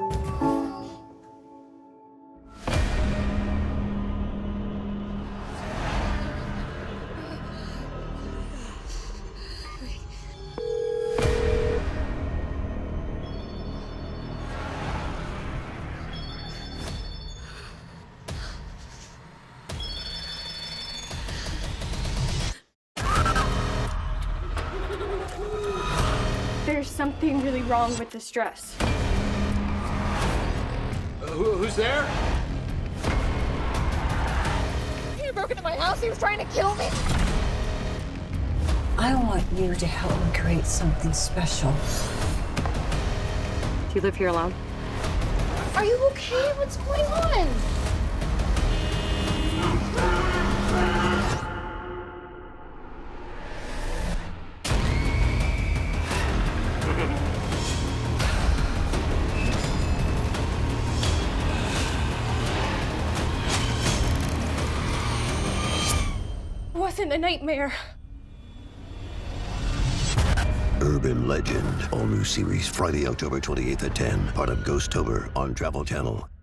There's something really wrong with this dress. Who's there? He broke into my house. He was trying to kill me. I want you to help me create something special. Do you live here alone? Are you okay? What's going on? It wasn't a nightmare. Urban Legend. All new series Friday, October 28th at 10. Part of Ghostober on Travel Channel.